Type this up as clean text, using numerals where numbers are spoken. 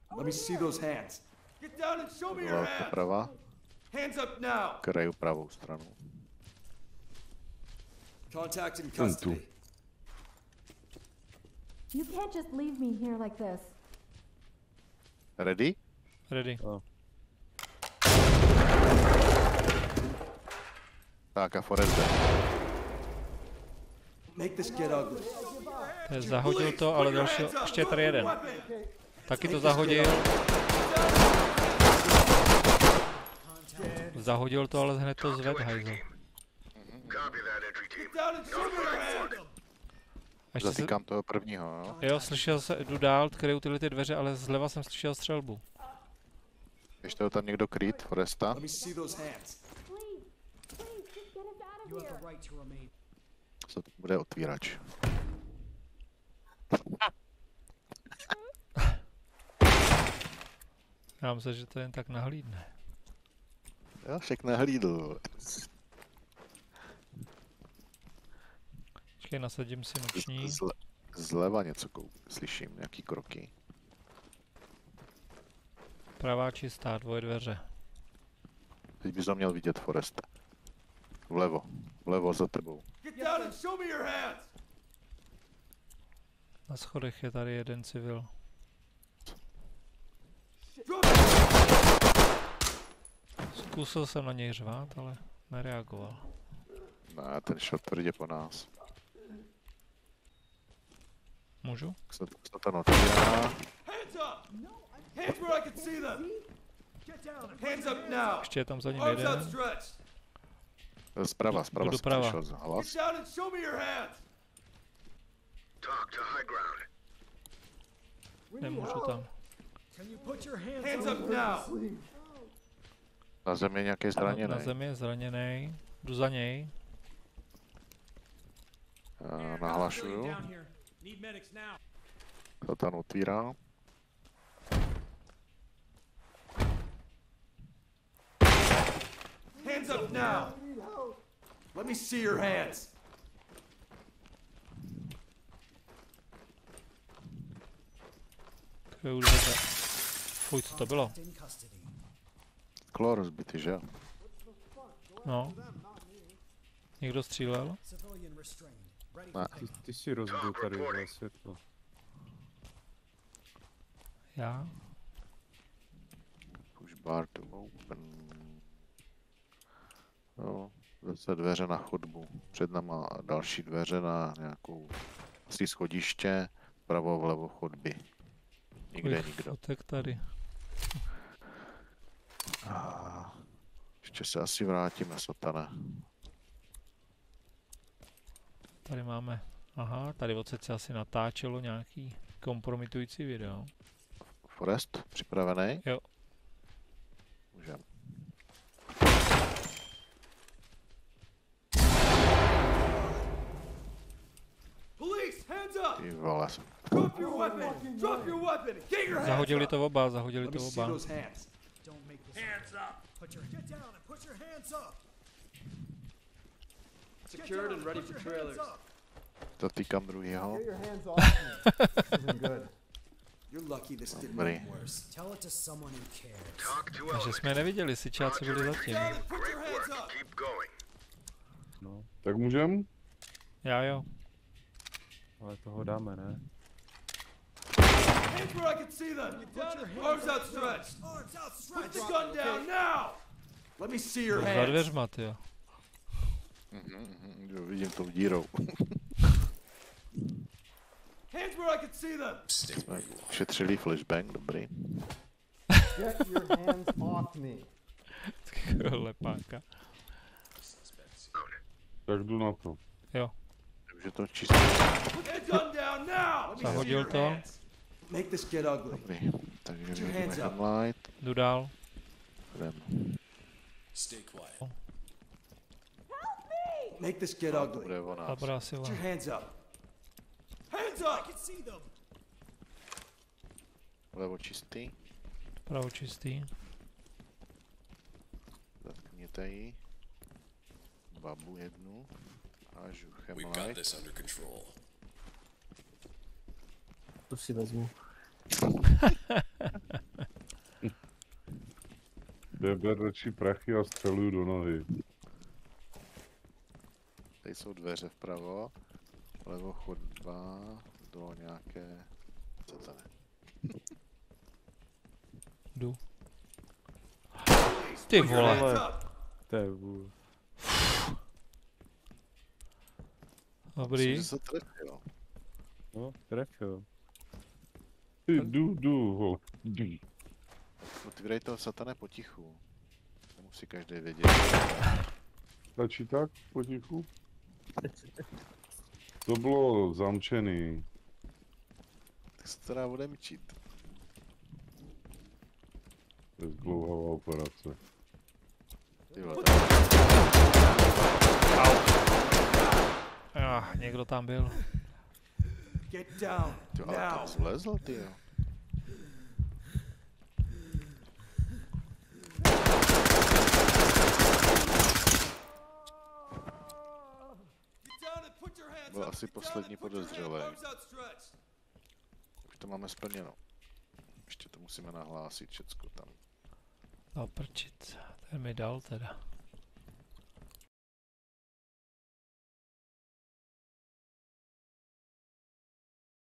Let me see those hands. Get down and show me your hands. Doprava. Hands up now. Kraju pravou stranu. Contact in custody. You can't just leave me here like this. Ready? Ready. Oh. Tak a Forrest jde. Make this get ugly. Zahodil to, ale další, ještě je tady jeden. Taky to zahodil. Zahodil to, ale hned to zved, hajzl. Zatýkám toho prvního, jo? Jo, slyšel se, jdu dál, kryjou tyhle ty dveře, ale zleva jsem slyšel střelbu. Ještě ho tam někdo kryt, Forresta. Let me see those hands. Co to bude otvírač? Já myslím, že to jen tak nahlídne. Já však nahlídl. Počkej, nasadím si noční. Zleva něco slyším, nějaký kroky. Pravá čistá, dvoje dveře. Teď bys ho měl vidět, Forresta. Vlevo za tebou. Na schodech je tady jeden civil. Zkusil jsem na něj řvát, ale nereagoval. Ne, ten šel tvrdě po nás. Můžu? Co to otvírá? Ještě je tam za ním jeden. Zprava Jdu doprava. Šel hlas. Nemůžu tam. Na zemi je nějaký zraněný. Na zemi je zraněný. Jdu za něj. Nahlašuju. To tam otvírá. Hands up now. Let me see your hands. Kryju dveře. Fuj, co to bylo? Sklo rozbitý, že? No. Někdo střílel? Ne. Ty si rozbil tady za světlo. Já? Push bar to open. Jo, zase dveře na chodbu. Před náma další dveře na nějakou asi schodiště. Vpravo, vlevo chodby. Nikde nikdo. Fotek tady. Ještě se asi vrátíme, sotane. Tady máme. Aha, tady odsud se asi natáčelo nějaký kompromitující video. Forrest, připravený? Jo. Můžem. Ty vole. Zahodili to oba, zahodili to oba. Secured and ready for trailers. Zatýkám druhýho. You're lucky this didn't Dobrý. get worse. Tell it to someone who cares. Takže jsme je neviděli, sičáci byli zatím. No, tak můžem? Já jo. Ale toho dáme, ne? Hands where I can see them. Arms outstretched. Put the gun down now. Let me see your Za hands. dveřma, tyjo. Vidím tou dírou. Hands where I can see them. Jsme šetřili flashbang, dobrý. Get your hands off me. Lepáka. Tak jdu na to. Jo. Takže to čistě. Put the gun down now. Let me see Zahodil your to. hands. Make this get ugly. Dobrý. Takže Put your vidíme hands up. headlight. Jdu dál. Make this get ugly. Bude o nás. Dobrá sila. Put your hands up. Hands up. I can see them. Levo čistý. Pravo čistý. Zatkněte ji. Babu jednu. Hážu We've got chemlight. this under control. To si vezmu. Ber radši prachy a střeluju do nohy. Tady jsou dveře vpravo, vlevo chodba, do nějaké... Co to ne? Jdu. Ty vole. To je vůl. Myslím, Dobrý. že se trefil. No, trefil. Ty jdu. Otvíraj toho satane potichu. To musí každý vědět. Stačí tak potichu? To bylo zamčený. Tak se to dá odemčit. To je zdlouhavá operace. Ty vole, Někdo tam byl. Get down ty, ale now. tam zlezl, ty jo. Get down and put your hands Byl up. asi Get down poslední and put your podezřelý. arms outstretched. Už to máme splněno. Ještě to musíme nahlásit všecko tam. No prčit. Ten mi dal teda.